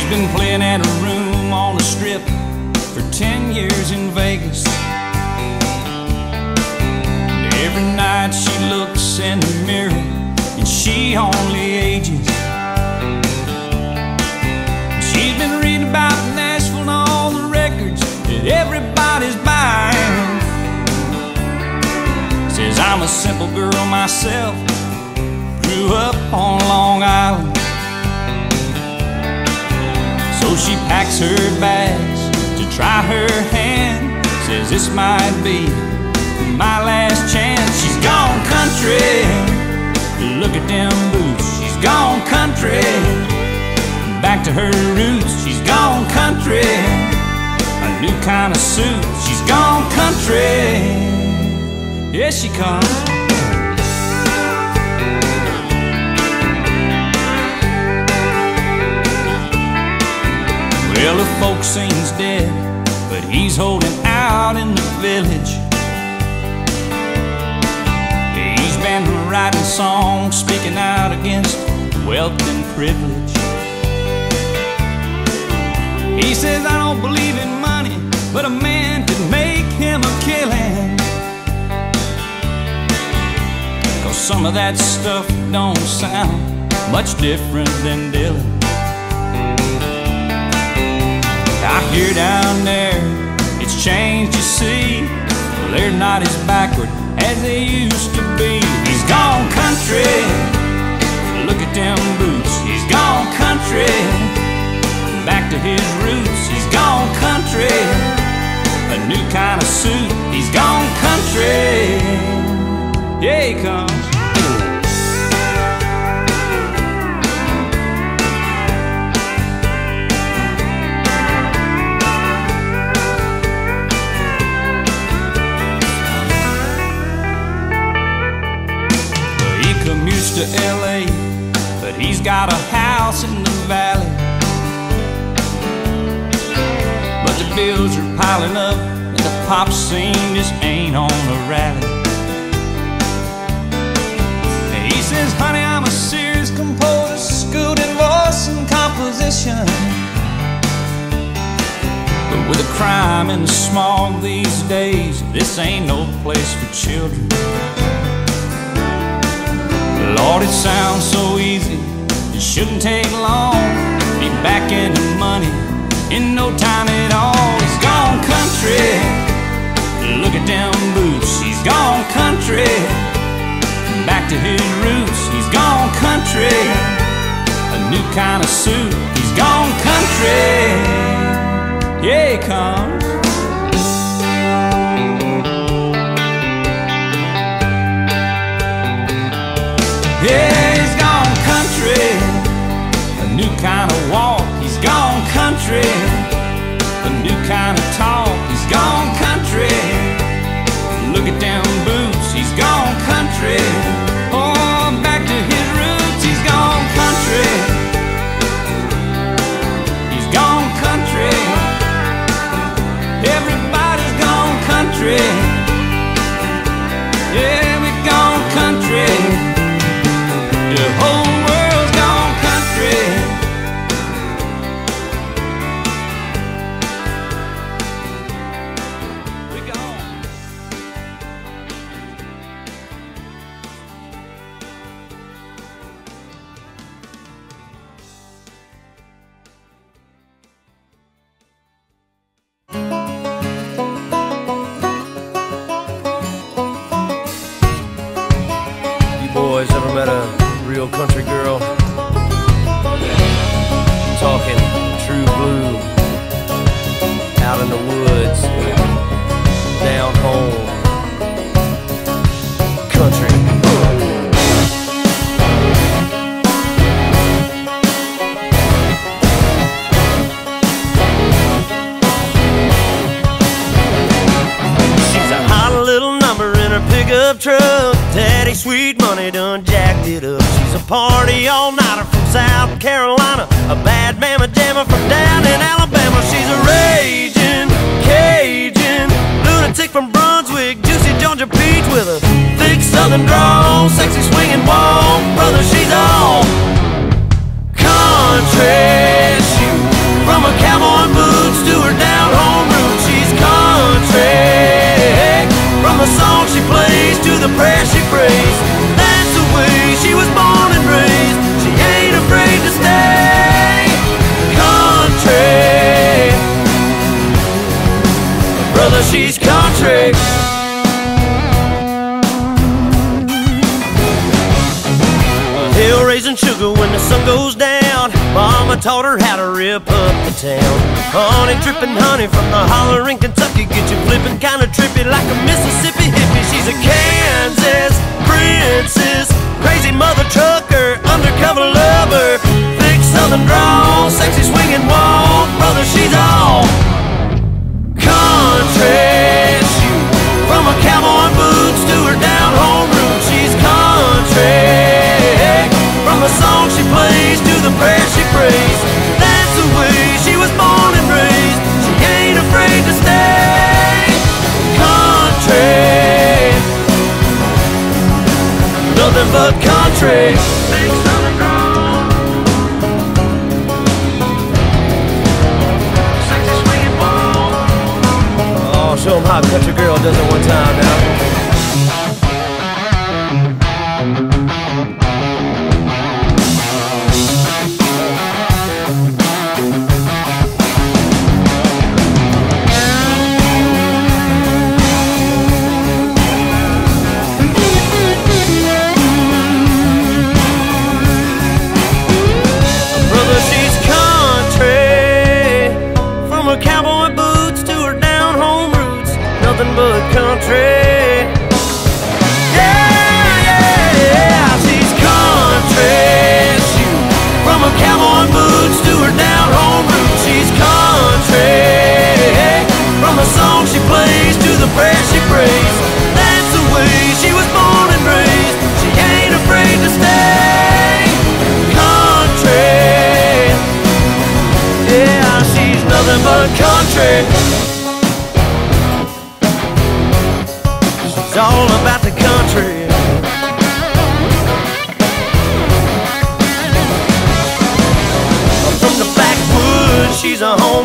been playing at a room on the strip for 10 years in Vegas. And every night she looks in the mirror and she only ages. She's been reading about Nashville and all the records that everybody's buying. Says I'm a simple girl myself, grew up on Long Island. So she packs her bags to try her hand. Says this might be my last chance. She's gone country, look at them boots. She's gone country, back to her roots. She's gone country, a new kind of suit. She's gone country, here she comes. Well, the folk sings dead, but he's holding out in the village. He's been writing songs, speaking out against wealth and privilege. He says, I don't believe in money, but a man could make him a killing. 'Cause some of that stuff don't sound much different than Dylan. I hear down there, it's changed, you see. Well, they're not as backward as they used to be. He's gone country, look at them boots. He's gone country, back to his roots. He's gone country, a new kind of suit. He's gone country, yeah, he comes. Commutes to LA, but he's got a house in the valley. But the bills are piling up and the pop scene just ain't on a rally. He says, honey, I'm a serious composer, schooled in voice and composition. But with the crime and the smog these days, this ain't no place for children. Lord, it sounds so easy, it shouldn't take long. Be back into money in no time at all. He's gone country, look at them boots. He's gone country, back to his roots. He's gone country, a new kind of suit. He's gone country, yeah, he comes. Yeah, he's gone country, a new kind of walk. He's gone country, a new kind of talk. He's gone country, look at them boots. He's gone country, oh, back to his roots. He's gone country, he's gone country. Everybody's gone country, yeah, we've gone country. The whole world's gone country. We're gone. You boys ever met a real country girl? Talking true blue, out in the woods, down home, country. She's a hot little number in her pickup truck. Daddy Sweet Money done jacked it up. She's a party all-nighter from South Carolina, a bad mamma jammer from down in Alabama. She's a raging Cajun lunatic from Brunswick, juicy Georgia peach with a thick southern drawl, sexy swinging walk. Brother, she's all country. She she's country. Hill raising sugar when the sun goes down. Mama taught her how to rip up the town. Honey dripping honey from the holler in Kentucky. Get you flipping kinda trippy like a Mississippi hippie. She's a Kansas princess, crazy mother trucker, undercover lover, thick southern drawl, sexy swinging walk. Brother, she's all country. From her cowboy boots to her down home roots, she's country. From the song she plays to the prayer she prays, that's the way she was born and raised. She ain't afraid to stay country. Nothing but country. Big southern girl, sexy swinging ball. Oh, show 'em how a country girl does it one time now. Cowboy boots to her down home roots, nothing but country. Yeah, yeah, yeah, she's country. From her cowboy boots to her down home roots, she's country. From the song she plays to the prayer she prays, that's the way she was born and raised. She ain't afraid to stay country. Yeah, she's nothing but country. She's all about the country. From the backwoods, she's a home